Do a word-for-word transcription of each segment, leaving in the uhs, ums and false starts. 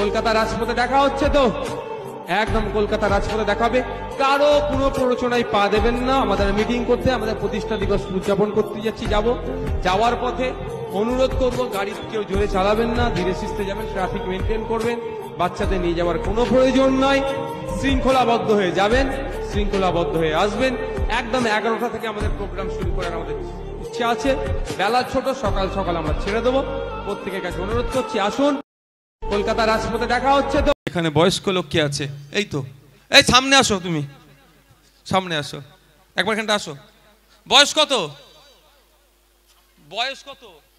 কলকাতা রাজপথে দেখা হচ্ছে তো, একদম কলকাতা রাজপথে দেখাবে। কারো কোনো প্ররোচনায় পা দেবেন না। আমাদের মিটিং করতে, আমাদের প্রতিষ্ঠা দিবস উদযাপন করতে যাচ্ছি, যাব যাওয়ার পথে অনুরোধ করব, গাড়ি কেউ জোরে চালাবেন না, ধীরে সুস্থে যাবেন, ট্রাফিক মেনটেন করবেন, বাচ্চাদের নিয়ে যাওয়ার কোনো প্রয়োজন নয়, শৃঙ্খলাবদ্ধ হয়ে যাবেন, শৃঙ্খলাবদ্ধ হয়ে আসবেন। একদম এগারোটা থেকে আমাদের প্রোগ্রাম শুরু করার আমাদের ইচ্ছা আছে। বেলা ছোট, সকাল সকাল আমরা ছেড়ে দেবো। প্রত্যেকের কাছে অনুরোধ করছি, আসুন, কলকাতা রাজপথে দেখা হচ্ছে তো। এখানে বয়স্ক লোক কি আছে? এই তো, এই সামনে আসো, তুমি সামনে আসো, একবার এখানটা আসো। বয়স কত? বয়স কত?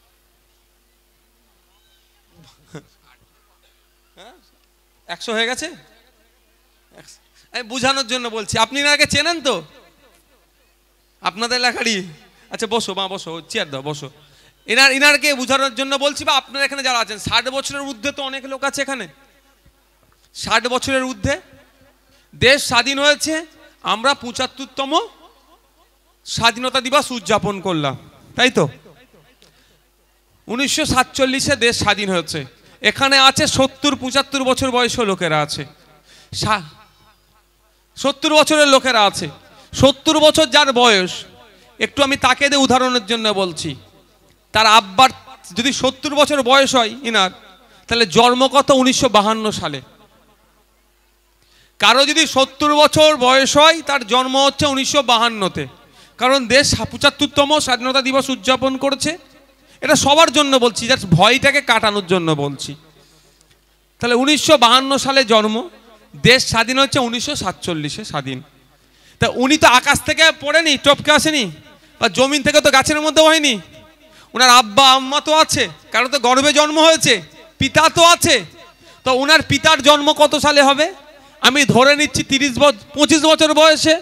একশো হয়ে গেছে? আমি বুঝানোর জন্য বলছি, আপনি এনাকে চেনেন তো? আপনাদের এলাকারই? আচ্ছা বসো মা, বসো, চেয়ার দাও, বসো। এনার ইনারকে বুঝানোর জন্য বলছি, বা আপনারা এখানে যারা আছেন, ষাট বছরের ঊর্ধ্বে তো অনেক লোক আছে এখানে। ষাট বছরের ঊর্ধ্বে। দেশ স্বাধীন হয়েছে, আমরা পঁচাত্তরতম স্বাধীনতা দিবস উদযাপন করলাম, তাই তো? উনিশশো সাতচল্লিশে দেশ স্বাধীন হয়েছে। এখানে আছে সত্তর পঁচাত্তর বছর বয়স লোকেরা আছে, সত্তর বছরের লোকেরা আছে। সত্তর বছর যার বয়স, একটু আমি তাকে দিয়ে উদাহরণের জন্য বলছি, তার আব্বার যদি সত্তর বছর বয়স হয় ইনার, তাহলে জন্ম কত? উনিশশো বাহান্ন সালে। কারো যদি সত্তর বছর বয়স হয়, তার জন্ম হচ্ছে উনিশশো বাহান্নতে। কারণ দেশ পঁচাত্তরতম স্বাধীনতা দিবস উদযাপন করেছে। এটা সবার জন্য বলছি, জাস্ট ভয়টাকে কাটানোর জন্য বলছি। তাহলে উনিশশো বাহান্ন সালে জন্ম, দেশ স্বাধীন হচ্ছে উনিশশো সাতচল্লিশে স্বাধীন। তা উনি তো আকাশ থেকে পড়েনি, টপকে আসেনি, বা জমিন থেকে তো গাছের মধ্যে হয়নি। ওনার আব্বা আম্মা তো আছে, কারো তো গর্ভে জন্ম হয়েছে, পিতা তো আছে। তো ওনার পিতার জন্ম কত সালে হবে? আমি ধরে নিচ্ছি তিরিশ বছর পঁচিশ বছর বয়সে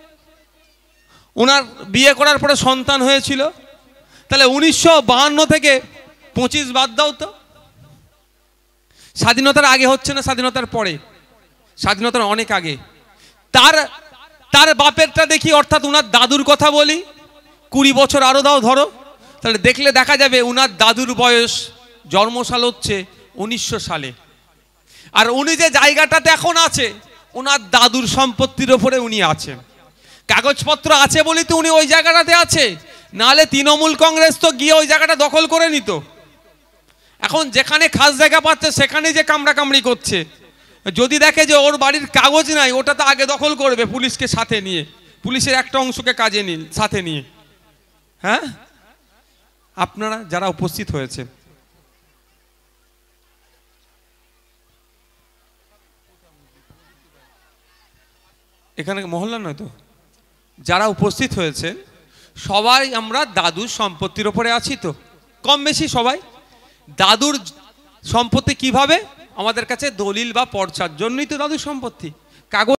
ওনার বিয়ে করার পরে সন্তান হয়েছিল। তাহলে উনিশশো বাহান্ন থেকে পঁচিশ বাদ দাও তো। স্বাধীনতার আগে হচ্ছে না স্বাধীনতার পরে? স্বাধীনতার অনেক আগে। তার তার বাপেরটা দেখি, অর্থাৎ উনার দাদুর কথা বলি, কুড়ি বছর আরো দাও ধরো, তাহলে দেখলে দেখা যাবে উনার দাদুর বয়স, জন্মসাল হচ্ছে উনিশশো সালে। আর উনি যে জায়গাটাতে এখন আছে, ওনার দাদুর সম্পত্তির ওপরে উনি আছেন। কাগজপত্র আছে বলেই তো উনি ওই জায়গাটাতে আছে, নাহলে তৃণমূল কংগ্রেস তো গিয়ে ওই জায়গাটা দখল করে নিত। এখন যেখানে খাস জায়গা পাচ্ছে সেখানে যে কামড়া কামড়ি করছে। যদি দেখে যে ওর বাড়ির কাগজ নাই, ওটা তো আগে দখল করবে পুলিশকে সাথে নিয়ে, পুলিশের একটা অংশকে কাজে নিন সাথে নিয়ে। হ্যাঁ, আপনারা যারা উপস্থিত হয়েছে, এখানে মহল্লা নয় তো, যারা উপস্থিত হয়েছে সবাই আমরা দাদুর সম্পত্তির ওপরে আছি তো, কম বেশি সবাই। দাদুর সম্পত্তি কিভাবে? আমাদের কাছে দলিল বা পর্চার জন্যই তো দাদুর সম্পত্তি। কাগজ